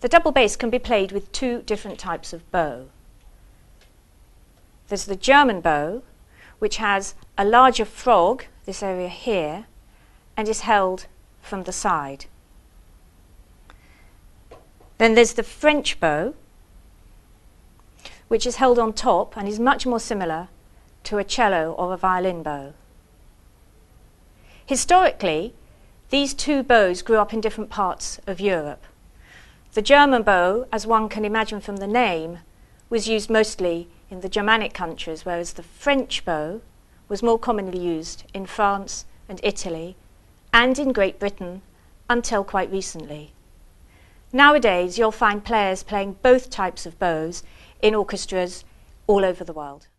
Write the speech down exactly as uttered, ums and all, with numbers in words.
The double bass can be played with two different types of bow. There's the German bow, which has a larger frog, this area here, and is held from the side. Then there's the French bow, which is held on top and is much more similar to a cello or a violin bow. Historically, these two bows grew up in different parts of Europe. The German bow, as one can imagine from the name, was used mostly in the Germanic countries, whereas the French bow was more commonly used in France and Italy and in Great Britain until quite recently. Nowadays, you'll find players playing both types of bows in orchestras all over the world.